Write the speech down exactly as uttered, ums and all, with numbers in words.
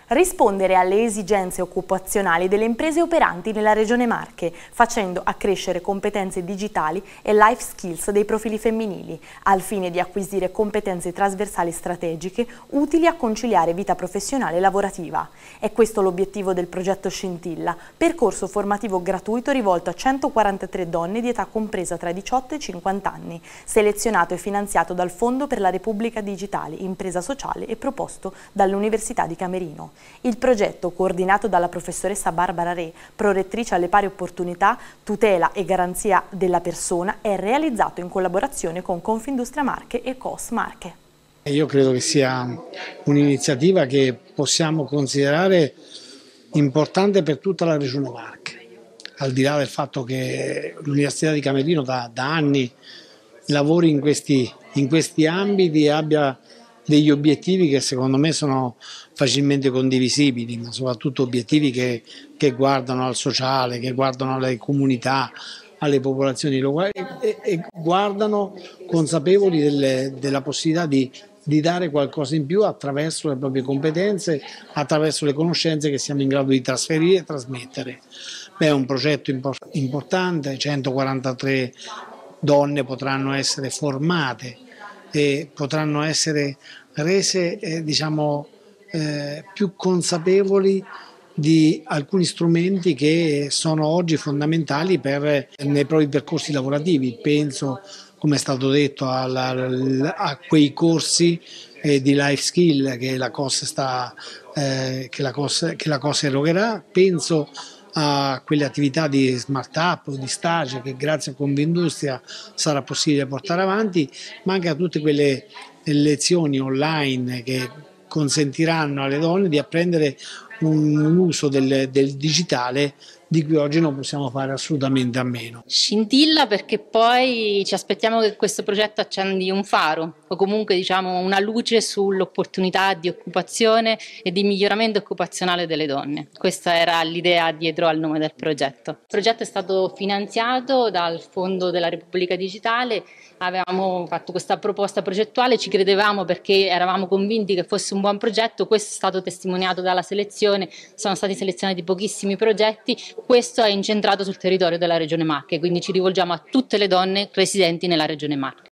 Rispondere alle esigenze occupazionali delle imprese operanti nella Regione Marche, facendo accrescere competenze digitali e life skills dei profili femminili, al fine di acquisire competenze trasversali strategiche utili a conciliare vita professionale e lavorativa. È questo l'obiettivo del progetto Scintilla, percorso formativo gratuito rivolto a centoquarantatré donne di età compresa tra i diciotto e i cinquanta anni, selezionato e finanziato dal Fondo per la Repubblica Digitale, impresa sociale e proposto dall'Università di Camerino. Il progetto, coordinato dalla professoressa Barbara Re, prorettrice alle pari opportunità, tutela e garanzia della persona, è realizzato in collaborazione con Confindustria Marche e Coos Marche. Io credo che sia un'iniziativa che possiamo considerare importante per tutta la Regione Marche, al di là del fatto che l'Università di Camerino da, da anni lavori in questi, in questi ambiti e abbia degli obiettivi che secondo me sono facilmente condivisibili, ma soprattutto obiettivi che, che guardano al sociale, che guardano alle comunità, alle popolazioni locali e, e guardano consapevoli delle, della possibilità di, di dare qualcosa in più attraverso le proprie competenze, attraverso le conoscenze che siamo in grado di trasferire e trasmettere. Beh, è un progetto importante, centoquarantatré donne potranno essere formate e potranno essere rese eh, diciamo, eh, più consapevoli di alcuni strumenti che sono oggi fondamentali per, nei propri percorsi lavorativi. Penso, come è stato detto, alla, a quei corsi eh, di life skill che la Coos sta, eh, che la Coos, che la Coos erogherà. Penso a quelle attività di smart up o di stage che grazie a Confindustria sarà possibile portare avanti, ma anche a tutte quelle lezioni online che consentiranno alle donne di apprendere un uso del, del digitale di cui oggi non possiamo fare assolutamente a meno. Scintilla perché poi ci aspettiamo che questo progetto accendi un faro o comunque diciamo una luce sull'opportunità di occupazione e di miglioramento occupazionale delle donne. Questa era l'idea dietro al nome del progetto. Il progetto è stato finanziato dal Fondo della Repubblica Digitale, avevamo fatto questa proposta progettuale, ci credevamo perché eravamo convinti che fosse un buon progetto, questo è stato testimoniato dalla selezione, sono stati selezionati pochissimi progetti. Questo è incentrato sul territorio della Regione Marche, quindi ci rivolgiamo a tutte le donne residenti nella Regione Marche.